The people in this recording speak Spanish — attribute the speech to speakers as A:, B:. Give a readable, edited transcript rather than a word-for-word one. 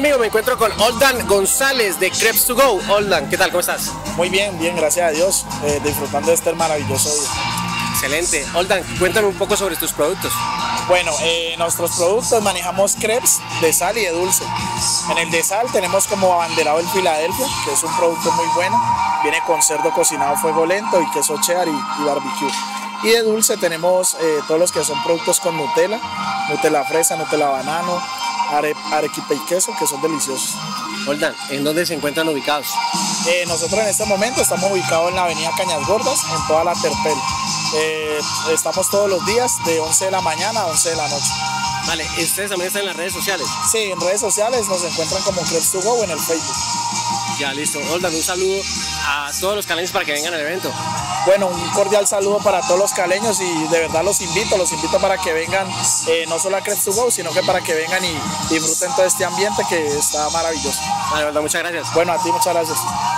A: conmigo me encuentro con Oldan González de Crepes to Go. Oldan, ¿qué tal? ¿Cómo estás?
B: Muy bien, bien, gracias a Dios, disfrutando de este maravilloso día.
A: Excelente. Oldan, cuéntame un poco sobre tus productos.
B: Bueno, nuestros productos manejamos crepes de sal y de dulce. En el de sal tenemos como abanderado el Filadelfia, que es un producto muy bueno. Viene con cerdo cocinado a fuego lento y queso cheddar y barbecue. Y de dulce tenemos todos los que son productos con Nutella, Nutella fresa, Nutella banano, arequipe y queso, que son deliciosos.
A: Oldan, ¿en dónde se encuentran ubicados?
B: Nosotros en este momento estamos ubicados en la avenida Cañas Gordas, en toda la Terpel. Estamos todos los días de 11 de la mañana a 11 de la noche.
A: Vale, ¿ustedes también están en las redes sociales?
B: Sí, en redes sociales nos encuentran como Crepes to Go en el Facebook.
A: Ya, listo. Oldan, un saludo a todos los caleños para que vengan al evento.
B: Bueno, un cordial saludo para todos los caleños y de verdad los invito para que vengan no solo a Crepes to Go, sino que para que vengan y disfruten todo este ambiente que está maravilloso.
A: Vale, Oldan, muchas gracias.
B: Bueno, a ti muchas gracias.